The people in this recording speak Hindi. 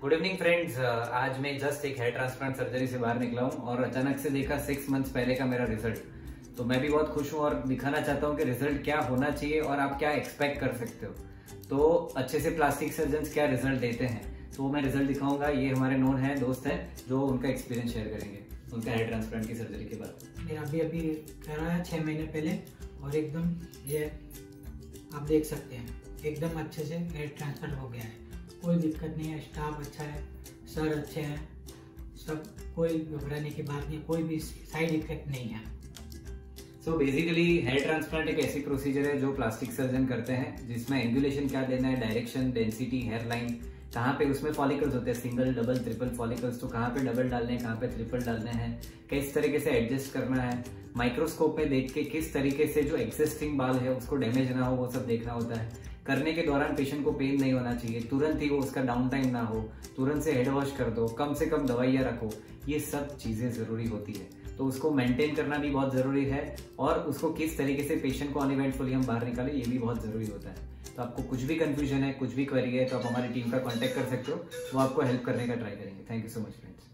Good evening friends. आज मैं जस्ट एक हेयर ट्रांसप्लांट सर्जरी से बाहर निकला हूँ और अचानक से देखा 6 मंथ्स पहले का मेरा रिजल्ट। तो मैं भी बहुत खुश हूँ और दिखाना चाहता हूँ कि रिजल्ट क्या होना चाहिए और आप क्या एक्सपेक्ट कर सकते हो। तो अच्छे से प्लास्टिक सर्जन क्या रिजल्ट देते हैं, तो मैं रिजल्ट दिखाऊंगा। ये हमारे नोन है, दोस्त हैं, जो उनका एक्सपीरियंस शेयर करेंगे उनका हेयर ट्रांसप्लांट की सर्जरी के बाद। मेरा अभी करा है 6 महीने पहले और एकदम ये आप देख सकते हैं एकदम अच्छे से हेयर ट्रांसफर हो गया है। कोई दिक्कत नहीं है, स्टाफ अच्छा है, सर अच्छे हैं, सब कोई घबराने की बात नहीं, कोई भी साइड इफेक्ट नहीं है। सो बेसिकली हेयर ट्रांसप्लांट एक ऐसी प्रोसीजर है जो प्लास्टिक सर्जन करते हैं, जिसमें एंगुलेशन क्या देना है, डायरेक्शन, डेंसिटी, हेयर लाइन, कहाँ पे उसमें फॉलिकल्स होते हैं, सिंगल, डबल, ट्रिपल फॉलिकल्स, तो कहाँ पे डबल डालने हैं, कहाँ पे ट्रिपल डालने हैं, किस तरीके से एडजस्ट करना है, माइक्रोस्कोप में देख के किस तरीके से जो एक्सिस्टिंग बाल है उसको डैमेज ना हो, वो सब देखना होता है। करने के दौरान पेशेंट को पेन नहीं होना चाहिए, तुरंत ही वो उसका डाउन टाइम ना हो, तुरंत से हेड वॉश कर दो, कम से कम दवाइयाँ रखो, ये सब चीजें जरूरी होती है। तो उसको मेंटेन करना भी बहुत जरूरी है और उसको किस तरीके से पेशेंट को अनइवेंटफुली हम बाहर निकालें, ये भी बहुत जरूरी होता है। तो आपको कुछ भी कंफ्यूजन है, कुछ भी क्वेरी है, तो आप हमारी टीम का कांटेक्ट कर सकते हो, वो आपको हेल्प करने का ट्राई करेंगे। Thank you so much friends.